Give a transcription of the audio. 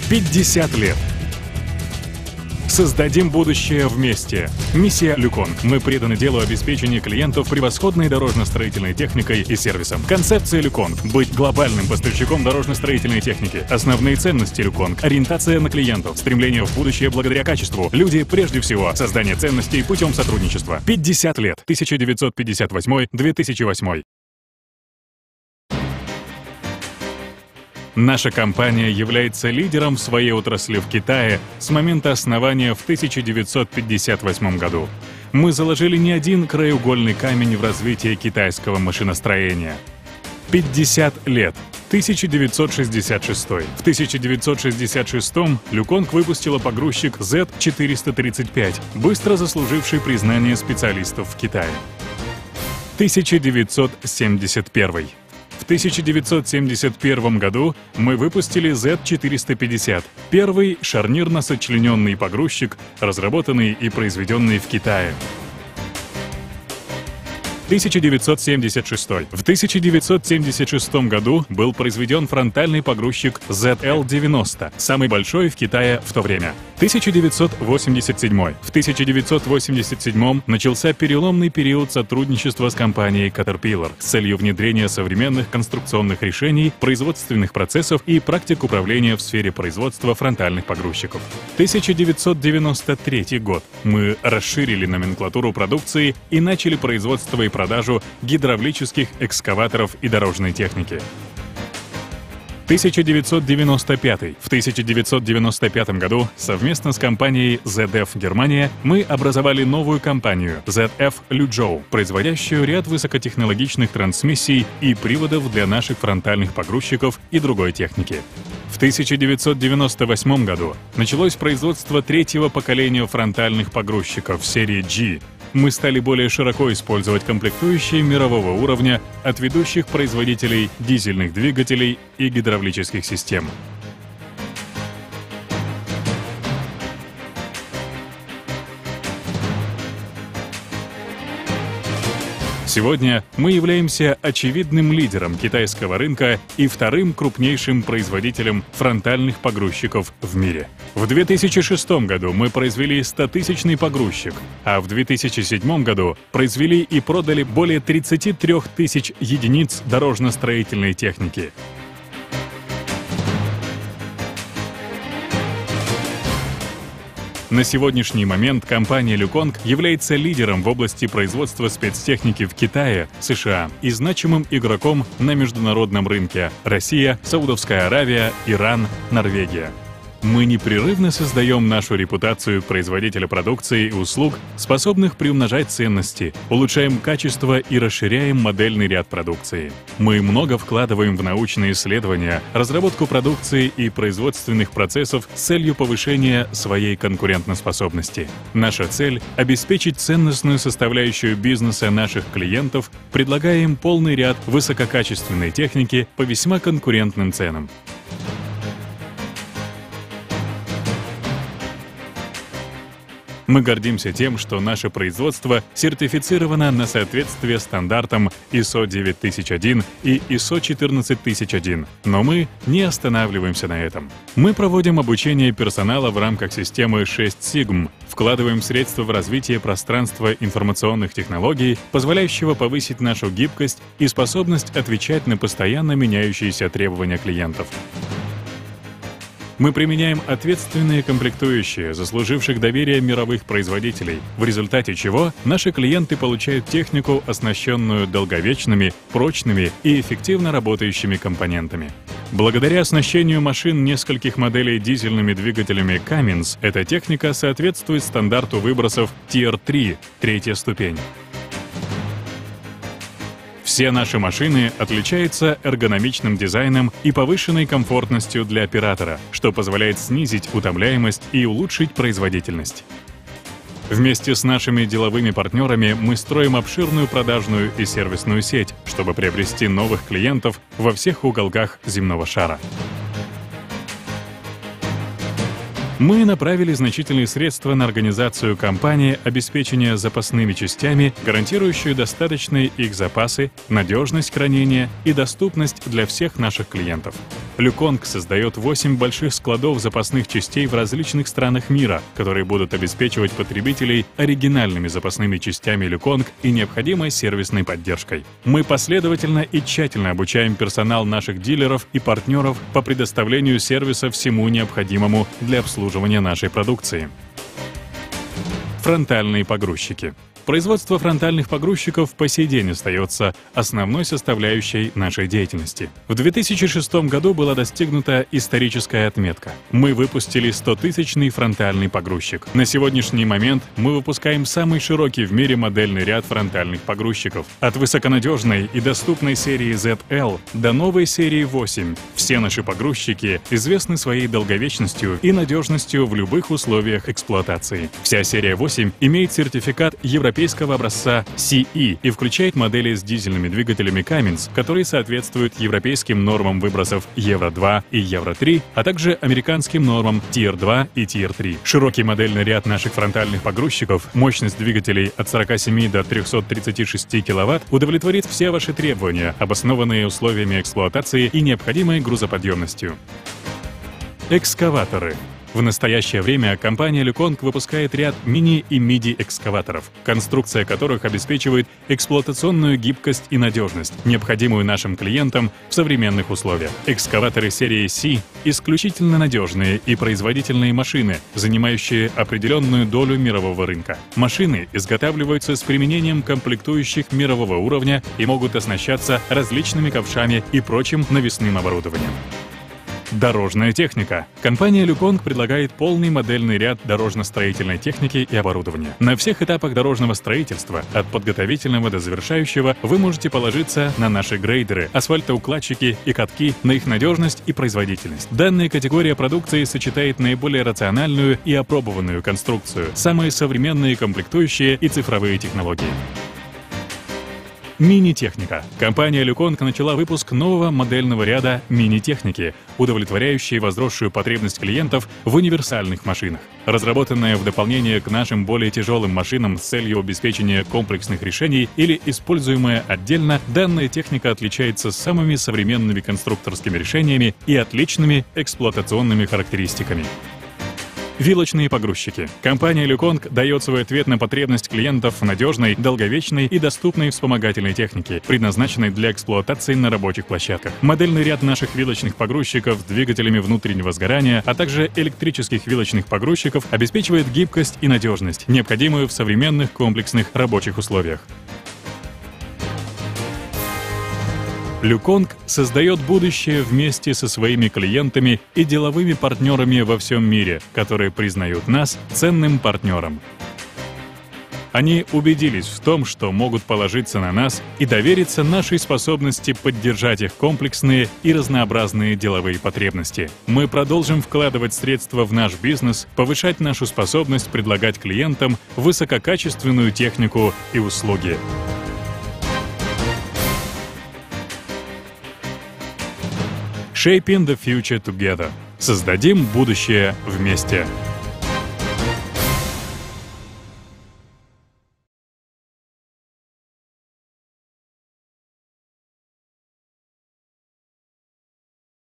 50 лет. Создадим будущее вместе. Миссия Люконг. Мы преданы делу обеспечения клиентов превосходной дорожно-строительной техникой и сервисом. Концепция Люконг. Быть глобальным поставщиком дорожно-строительной техники. Основные ценности Люконг. Ориентация на клиентов. Стремление в будущее благодаря качеству. Люди прежде всего. Создание ценностей путем сотрудничества. 50 лет. 1958-2008. Наша компания является лидером в своей отрасли в Китае с момента основания в 1958 году. Мы заложили не один краеугольный камень в развитии китайского машиностроения. 50 лет. 1966. В 1966 Люконг выпустила погрузчик Z435, быстро заслуживший признание специалистов в Китае. 1971. В 1971 году мы выпустили Z450, первый шарнирно-сочлененный погрузчик, разработанный и произведенный в Китае. 1976. В 1976 году был произведен фронтальный погрузчик ZL-90, самый большой в Китае в то время. 1987. В 1987 начался переломный период сотрудничества с компанией Caterpillar с целью внедрения современных конструкционных решений, производственных процессов и практик управления в сфере производства фронтальных погрузчиков. 1993 год. Мы расширили номенклатуру продукции и начали производство и продажу гидравлических экскаваторов и дорожной техники. 1995. В 1995 году совместно с компанией ZF Германия мы образовали новую компанию ZF Luzhou, производящую ряд высокотехнологичных трансмиссий и приводов для наших фронтальных погрузчиков и другой техники. В 1998 году началось производство третьего поколения фронтальных погрузчиков серии G. Мы стали более широко использовать комплектующие мирового уровня от ведущих производителей дизельных двигателей и гидравлических систем. Сегодня мы являемся очевидным лидером китайского рынка и вторым крупнейшим производителем фронтальных погрузчиков в мире. В 2006 году мы произвели 100-тысячный погрузчик, а в 2007 году произвели и продали более 33 тысяч единиц дорожно-строительной техники. На сегодняшний момент компания Люконг является лидером в области производства спецтехники в Китае, США и значимым игроком на международном рынке – Россия, Саудовская Аравия, Иран, Норвегия. Мы непрерывно создаем нашу репутацию производителя продукции и услуг, способных приумножать ценности, улучшаем качество и расширяем модельный ряд продукции. Мы много вкладываем в научные исследования, разработку продукции и производственных процессов с целью повышения своей конкурентоспособности. Наша цель – обеспечить ценностную составляющую бизнеса наших клиентов, предлагая им полный ряд высококачественной техники по весьма конкурентным ценам. Мы гордимся тем, что наше производство сертифицировано на соответствие стандартам ISO 9001 и ISO 14001, но мы не останавливаемся на этом. Мы проводим обучение персонала в рамках системы 6 Sigma, вкладываем средства в развитие пространства информационных технологий, позволяющего повысить нашу гибкость и способность отвечать на постоянно меняющиеся требования клиентов. Мы применяем ответственные комплектующие, заслуживших доверие мировых производителей, в результате чего наши клиенты получают технику, оснащенную долговечными, прочными и эффективно работающими компонентами. Благодаря оснащению машин нескольких моделей дизельными двигателями Cummins, эта техника соответствует стандарту выбросов Tier 3, третья ступень. Все наши машины отличаются эргономичным дизайном и повышенной комфортностью для оператора, что позволяет снизить утомляемость и улучшить производительность. Вместе с нашими деловыми партнерами мы строим обширную продажную и сервисную сеть, чтобы приобрести новых клиентов во всех уголках земного шара. Мы направили значительные средства на организацию кампании обеспечения запасными частями, гарантирующую достаточные их запасы, надежность хранения и доступность для всех наших клиентов. Люконг создает 8 больших складов запасных частей в различных странах мира, которые будут обеспечивать потребителей оригинальными запасными частями Люконг и необходимой сервисной поддержкой. Мы последовательно и тщательно обучаем персонал наших дилеров и партнеров по предоставлению сервиса всему необходимому для обслуживания нашей продукции. Фронтальные погрузчики. Производство фронтальных погрузчиков по сей день остается основной составляющей нашей деятельности. В 2006 году была достигнута историческая отметка. Мы выпустили 100-тысячный фронтальный погрузчик. На сегодняшний момент мы выпускаем самый широкий в мире модельный ряд фронтальных погрузчиков. От высоконадежной и доступной серии ZL до новой серии 8. Все наши погрузчики известны своей долговечностью и надежностью в любых условиях эксплуатации. Вся серия 8 имеет сертификат европейского образца CE и включает модели с дизельными двигателями Cummins, которые соответствуют европейским нормам выбросов Евро-2 и Евро-3, а также американским нормам Tier 2 и Tier 3. Широкий модельный ряд наших фронтальных погрузчиков, мощность двигателей от 47 до 336 кВт удовлетворит все ваши требования, обоснованные условиями эксплуатации и необходимой грузоподъемностью. Экскаваторы. В настоящее время компания Люконг выпускает ряд мини- и миди-экскаваторов, конструкция которых обеспечивает эксплуатационную гибкость и надежность, необходимую нашим клиентам в современных условиях. Экскаваторы серии C – исключительно надежные и производительные машины, занимающие определенную долю мирового рынка. Машины изготавливаются с применением комплектующих мирового уровня и могут оснащаться различными ковшами и прочим навесным оборудованием. Дорожная техника. Компания Люконг предлагает полный модельный ряд дорожно-строительной техники и оборудования. На всех этапах дорожного строительства, от подготовительного до завершающего, вы можете положиться на наши грейдеры, асфальтоукладчики и катки, на их надежность и производительность. Данная категория продукции сочетает наиболее рациональную и опробованную конструкцию, самые современные комплектующие и цифровые технологии. Мини-техника. Компания Люконг начала выпуск нового модельного ряда мини-техники, удовлетворяющей возросшую потребность клиентов в универсальных машинах. Разработанная в дополнение к нашим более тяжелым машинам с целью обеспечения комплексных решений или используемая отдельно, данная техника отличается самыми современными конструкторскими решениями и отличными эксплуатационными характеристиками. Вилочные погрузчики. Компания Люконг дает свой ответ на потребность клиентов в надежной, долговечной и доступной вспомогательной технике, предназначенной для эксплуатации на рабочих площадках. Модельный ряд наших вилочных погрузчиков с двигателями внутреннего сгорания, а также электрических вилочных погрузчиков обеспечивает гибкость и надежность, необходимую в современных комплексных рабочих условиях. Люконг создает будущее вместе со своими клиентами и деловыми партнерами во всем мире, которые признают нас ценным партнером. Они убедились в том, что могут положиться на нас и довериться нашей способности поддержать их комплексные и разнообразные деловые потребности. Мы продолжим вкладывать средства в наш бизнес, повышать нашу способность предлагать клиентам высококачественную технику и услуги. Shaping the future together. Создадим будущее вместе.